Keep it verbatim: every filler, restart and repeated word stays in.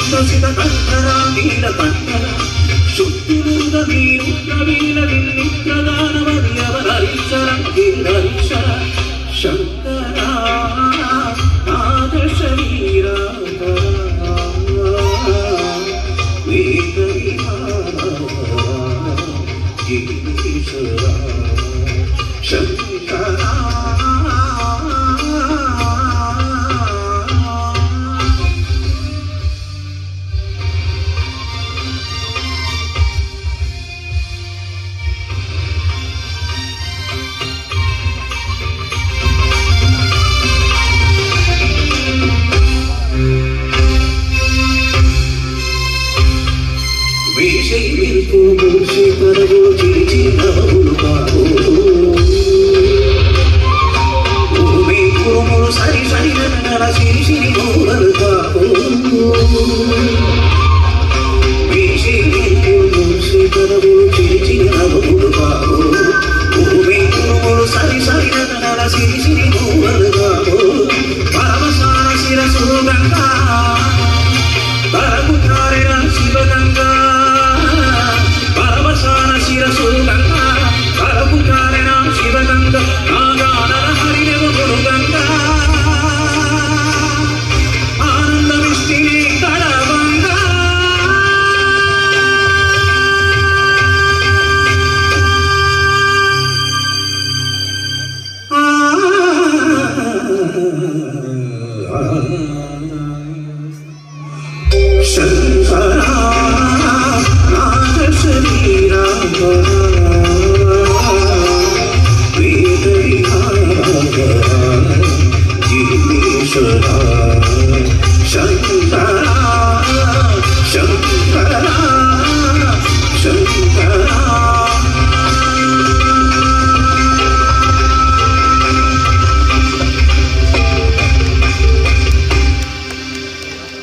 ಶ್ರುತಸಿತ ಕಂಠರ ನೀಲಕಂಠರ ಶುದ್ಧಿಮೂರ್ಧ ನೀರು ಪ್ರವೀಣ ವಿನ್ನಿತ್ರದಾನವರಿಯವರರಿಸರ ಗಿರಿಧರಿಸರ ಶಂಕರ ನಾದ ಶರೀರ ವೇದ ಗಿರೀಶ್ವರ ಶಂಕರ సరి సరి నర సిరి సిరి గోరలు కాపు సరి సరి నర సిరి సిరి గోరలు కాపు పరమసార శిరసు గంగా పరముతారిన శివగంగా పరమసార శిరసు గంగా పరముతారిన శివగంగా నాగాన హరినవ గురు గంగా शंकरा नाद शरीरा